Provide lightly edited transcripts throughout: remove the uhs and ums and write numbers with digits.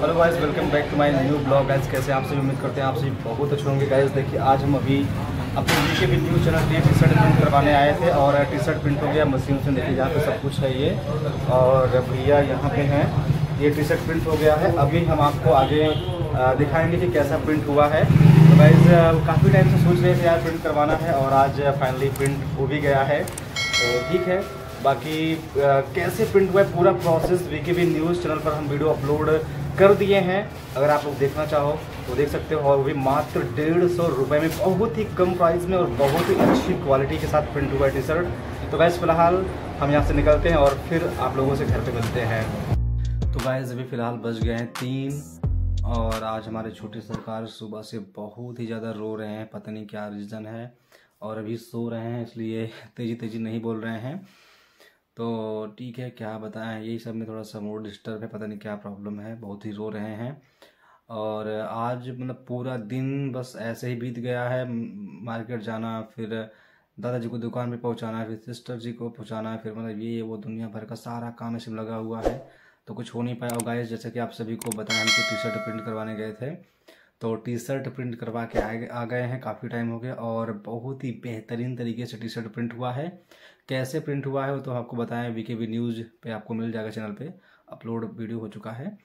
Hello guys, welcome back to my new blog. Guys कैसे आप सभी, उम्मीद करते हैं आप सभी बहुत अच्छे होंगे। गाइस देखिए, आज हम अभी अपने वीके भी न्यूज़ चैनल पे टी शर्ट प्रिंट करवाने आए थे और टी शर्ट प्रिंट हो गया मशीन से। देखिए यहाँ पे सब कुछ है ये, और भैया यहाँ पे हैं। ये टी शर्ट प्रिंट हो गया है। अभी हम आपको आगे दिखाएंगे कि कैसा प्रिंट हुआ है। तो गाइस काफ़ी टाइम से सोच रहे थे यार प्रिंट करवाना है, और आज फाइनली प्रिंट हो भी गया है। तो ठीक है, बाकी कैसे प्रिंट हुआ है पूरा प्रोसेस वीकेबी न्यूज़ चैनल पर हम वीडियो अपलोड कर दिए हैं। अगर आप लोग देखना चाहो तो देख सकते हो। और भी मात्र 150 रुपये में, बहुत ही कम प्राइस में और बहुत ही अच्छी क्वालिटी के साथ प्रिंट हुआ है टी शर्ट। तो गाइस फिलहाल हम यहाँ से निकलते हैं और फिर आप लोगों से घर पे मिलते हैं। तो गाइस अभी फ़िलहाल बज गए हैं 3, और आज हमारे छोटे सरकार सुबह से बहुत ही ज़्यादा रो रहे हैं। पता नहीं क्या रीज़न है, और अभी सो रहे हैं इसलिए तेज़ी तेज़ी नहीं बोल रहे हैं। तो ठीक है, क्या बताएं, यही सब में थोड़ा सा मूड डिस्टर्ब है। पता नहीं क्या प्रॉब्लम है, बहुत ही रो रहे हैं। और आज मतलब पूरा दिन बस ऐसे ही बीत गया है। मार्केट जाना, फिर दादाजी को दुकान पे पहुंचाना, फिर सिस्टर जी को पहुंचाना, फिर मतलब ये वो दुनिया भर का सारा काम इसमें लगा हुआ है, तो कुछ हो नहीं पाया। और गाइस जैसे कि आप सभी को बताया, हम टी शर्ट प्रिंट करवाने गए थे, तो टी शर्ट प्रिंट करवा के आ गए हैं। काफ़ी टाइम हो गया और बहुत ही बेहतरीन तरीके से टी शर्ट प्रिंट हुआ है। कैसे प्रिंट हुआ है वो तो आपको बताएं, वीकेबी न्यूज़ पे आपको मिल जाएगा, चैनल पे अपलोड वीडियो हो चुका है।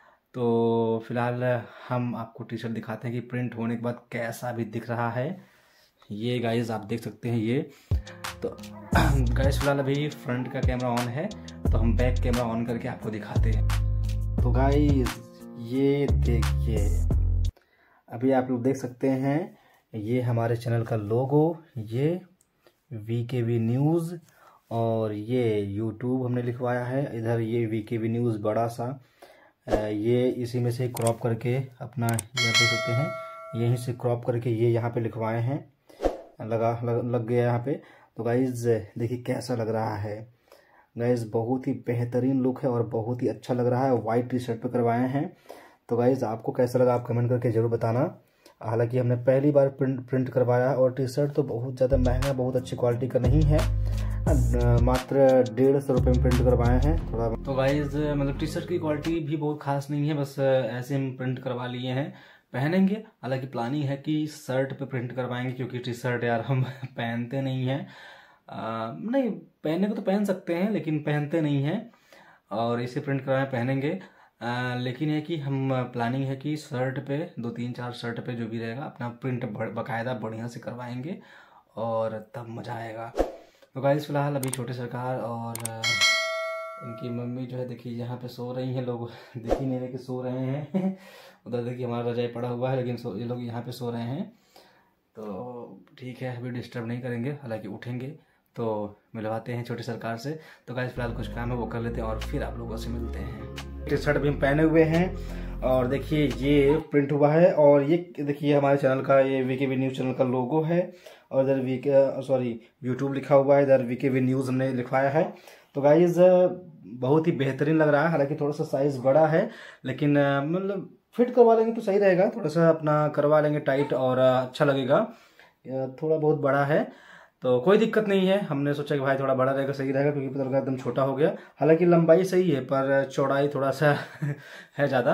तो फिलहाल हम आपको टी शर्ट दिखाते हैं कि प्रिंट होने के बाद कैसा भी दिख रहा है। ये गाइस आप देख सकते हैं ये। तो गाइस फिलहाल अभी फ्रंट का कैमरा ऑन है, तो हम बैक कैमरा ऑन करके आपको दिखाते हैं। तो गाइस ये देखिए, अभी आप लोग देख सकते हैं ये हमारे चैनल का लोगो, ये वीकेबी न्यूज़, और ये यूट्यूब हमने लिखवाया है। इधर ये वीकेबी न्यूज़ बड़ा सा, ये इसी में से क्रॉप करके अपना ये देख सकते हैं, यहीं से क्रॉप करके ये यहाँ पे लिखवाए हैं। लग गया यहाँ पे। तो गाइज देखिए कैसा लग रहा है। गाइज बहुत ही बेहतरीन लुक है और बहुत ही अच्छा लग रहा है। वाइट टी शर्ट पे करवाए हैं। तो गाइज आपको कैसा लगा आप कमेंट करके ज़रूर बताना। हालांकि हमने पहली बार प्रिंट करवाया, और टी शर्ट तो बहुत ज़्यादा महंगा, बहुत अच्छी क्वालिटी का नहीं है। मात्र 150 रुपये में प्रिंट करवाए हैं थोड़ा। तो गाइज मतलब टी शर्ट की क्वालिटी भी बहुत खास नहीं है, बस ऐसे हम प्रिंट करवा लिए हैं, पहनेंगे। हालांकि प्लानिंग है कि शर्ट पे प्रिंट करवाएंगे, क्योंकि टी शर्ट यार हम पहनते नहीं हैं। नहीं, पहनने को तो पहन सकते हैं लेकिन पहनते नहीं हैं, और इसे प्रिंट करवाएं पहनेंगे। लेकिन है कि हम प्लानिंग है कि शर्ट पे 2-3-4 शर्ट पे जो भी रहेगा अपना प्रिंट बाकायदा बढ़िया से करवाएंगे, और तब मज़ा आएगा। तो गाइस फिलहाल अभी छोटे सरकार और इनकी मम्मी जो है देखिए यहाँ पे सो रही हैं। लोग देख ही नहीं रहे कि सो रहे हैं। उधर देखिए हमारा रजाई पड़ा हुआ है, लेकिन ये लोग यहाँ पे सो रहे हैं। तो ठीक है, अभी डिस्टर्ब नहीं करेंगे, हालांकि उठेंगे तो मिलवाते हैं छोटे सरकार से। तो गाइस फिलहाल कुछ काम है वो कर लेते हैं, और फिर आप लोगों से मिलते हैं। टी शर्ट भी हम पहने हुए हैं, और देखिए ये प्रिंट हुआ है। और ये देखिए हमारे चैनल का, ये वीकेबी न्यूज़ चैनल का लोगो है, और इधर यूट्यूब लिखा हुआ है, इधर वीकेबी न्यूज़ हमने लिखवाया है। तो गाइज बहुत ही बेहतरीन लग रहा है। हालांकि थोड़ा सा साइज़ बड़ा है, लेकिन मतलब फिट करवा लेंगे तो सही रहेगा। थोड़ा सा अपना करवा लेंगे टाइट, और अच्छा लगेगा। थोड़ा बहुत बड़ा है तो कोई दिक्कत नहीं है। हमने सोचा कि भाई थोड़ा बड़ा रहेगा सही रहेगा, क्योंकि पता लगा एकदम छोटा हो गया। हालांकि लंबाई सही है, पर चौड़ाई थोड़ा सा है ज़्यादा,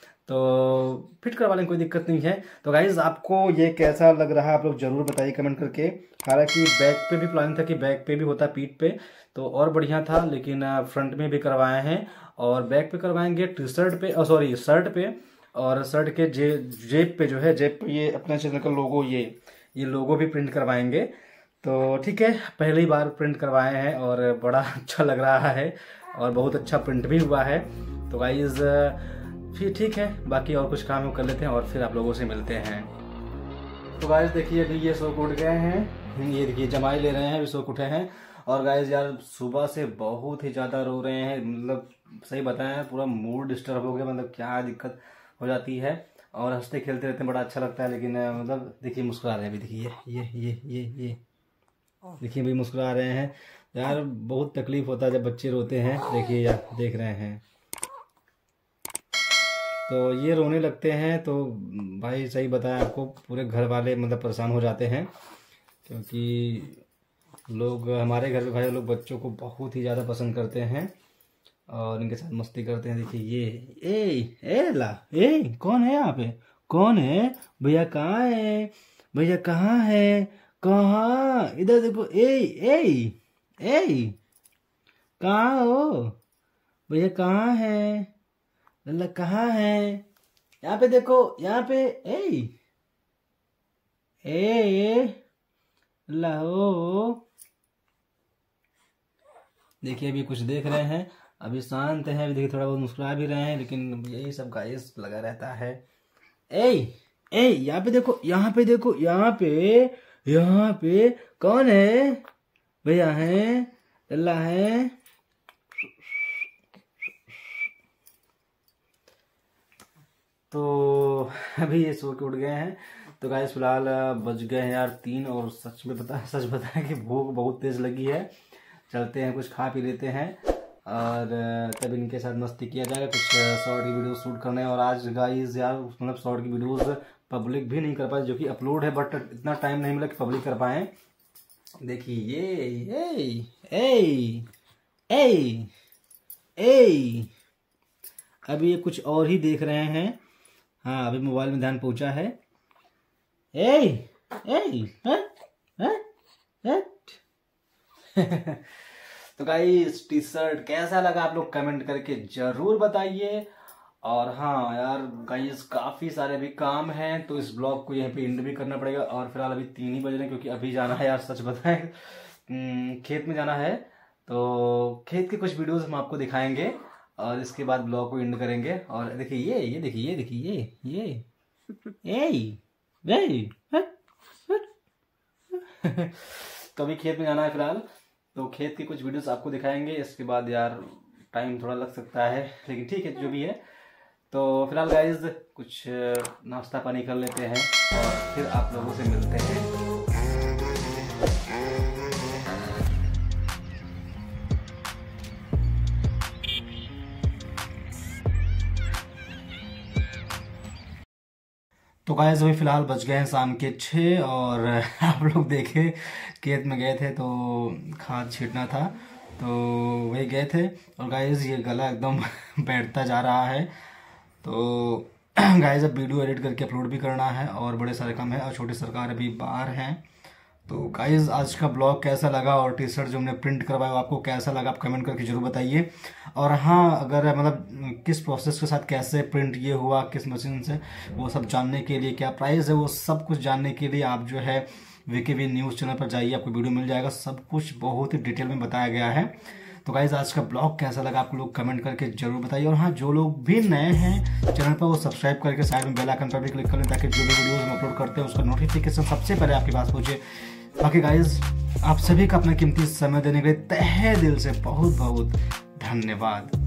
तो फिट करवा लेंगे, कोई दिक्कत नहीं है। तो गाइज आपको ये कैसा लग रहा है आप लोग ज़रूर बताइए कमेंट करके। हालांकि बैक पे भी प्लानिंग था कि बैक पे भी होता, पीठ पे तो और बढ़िया था, लेकिन फ्रंट में भी करवाए हैं, और बैक पे करवाएंगे टी शर्ट पे, शर्ट पे, और शर्ट के जेब पे जो है, जेब पे ये अपने चैनल का लोगो, ये लोगो भी प्रिंट करवाएंगे। तो ठीक है, पहली बार प्रिंट करवाए हैं और बड़ा अच्छा लग रहा है, और बहुत अच्छा प्रिंट भी हुआ है। तो गाइज फिर ठीक है, बाकी और कुछ काम कर लेते हैं और फिर आप लोगों से मिलते हैं। तो गाइज देखिए अभी ये सो उठ गए हैं, ये देखिए जमाई ले रहे हैं, अभी सो उठे हैं। और गाइज यार सुबह से बहुत ही ज़्यादा रो रहे हैं, मतलब सही बताएं पूरा मूड डिस्टर्ब हो गया, मतलब क्या दिक्कत हो जाती है। और हंसते खेलते रहते हैं, बड़ा अच्छा लगता है, लेकिन मतलब देखिए मुस्कुरा रहे हैं अभी, देखिए ये देखिए भाई मुस्कुरा रहे हैं। यार बहुत तकलीफ होता है जब बच्चे रोते हैं, देखिए यार देख रहे हैं, तो ये रोने लगते हैं। तो भाई सही बताया आपको, पूरे घर वाले मतलब परेशान हो जाते हैं, क्योंकि लोग हमारे घर में भाई लोग बच्चों को बहुत ही ज़्यादा पसंद करते हैं। और इनके साथ मस्ती करते हैं। देखिए ये कौन है यहाँ पे, कौन है भैया, कहाँ है भैया, कहाँ है, कहाँ, इधर देखो, कहाँ हो भैया, कहाँ है लल्ला, कहाँ है, यहाँ पे देखो, यहाँ पे लाओ। देखिए अभी कुछ देख रहे हैं, अभी शांत है, अभी देखिए थोड़ा बहुत मुस्कुरा भी रहे हैं, लेकिन यही सब गाइस लगा रहता है। यहाँ पे देखो, यहाँ पे देखो, यहाँ पे कौन है भैया, है लल्ला है। तो अभी ये सो के उठ गए हैं। तो गाइस फिलहाल बज गए हैं यार 3, और सच बताएं कि भूख बहुत तेज लगी है। चलते हैं कुछ खा पी लेते हैं, और तब इनके साथ मस्ती किया जाएगा। कुछ शॉर्ट की वीडियो शूट करने, और आज गाइस यार मतलब शॉर्ट की वीडियोस पब्लिक भी नहीं कर पाए, जो कि अपलोड है, बट इतना टाइम नहीं मिला कि पब्लिक कर पाए। देखिए ये अभी ये कुछ और ही देख रहे हैं। हाँ अभी मोबाइल में ध्यान पहुंचा है। तो गाइस टी शर्ट कैसा लगा आप लोग कमेंट करके जरूर बताइए। और हाँ यार गाइस काफी सारे भी काम हैं, तो इस ब्लॉग को यहीं पे एंड भी करना पड़ेगा। और फिलहाल अभी 3 ही बज रहे हैं, क्योंकि अभी जाना है यार, सच बताएं खेत में जाना है। तो खेत के कुछ वीडियोस हम आपको दिखाएंगे, और इसके बाद ब्लॉग को एंड करेंगे। और देखिए ये तो अभी खेत में जाना है फिलहाल, तो खेत की कुछ वीडियोस आपको दिखाएंगे। इसके बाद यार टाइम थोड़ा लग सकता है, लेकिन ठीक है जो भी है। तो फिलहाल गाइज कुछ नाश्ता पानी कर लेते हैं, और फिर आप लोगों से मिलते हैं। तो गाइस अभी फिलहाल बज गए हैं शाम के 6, और आप लोग देखे खेत में गए थे तो खाद छींटना था, तो वही गए थे। और गाइस ये गला एकदम बैठता जा रहा है। तो गाइस अब वीडियो एडिट करके अपलोड भी करना है, और बड़े सारे काम है, और छोटी सरकार अभी बाहर हैं। तो गाइस आज का ब्लॉग कैसा लगा, और टी शर्ट जो हमने प्रिंट करवाया आपको कैसा लगा, आप कमेंट करके जरूर बताइए। और हाँ अगर मतलब किस प्रोसेस के साथ कैसे प्रिंट ये हुआ, किस मशीन से, वो सब जानने के लिए, क्या प्राइस है, वो सब कुछ जानने के लिए आप जो है वीकेवी न्यूज़ चैनल पर जाइए, आपको वीडियो मिल जाएगा। सब कुछ बहुत ही डिटेल में बताया गया है। तो गाइज आज का ब्लॉग कैसा लगा आप लोग कमेंट करके जरूर बताइए। और हाँ जो लोग भी नए हैं चैनल पर, वो सब्सक्राइब करके साइड में बेल आइकन पर भी क्लिक कर लें, ताकि जो भी वीडियोस हम अपलोड करते हैं उसका नोटिफिकेशन सबसे पहले आपके पास पहुंचे। बाकी गाइज आप सभी का अपना कीमती समय देने के लिए तहे दिल से बहुत बहुत धन्यवाद।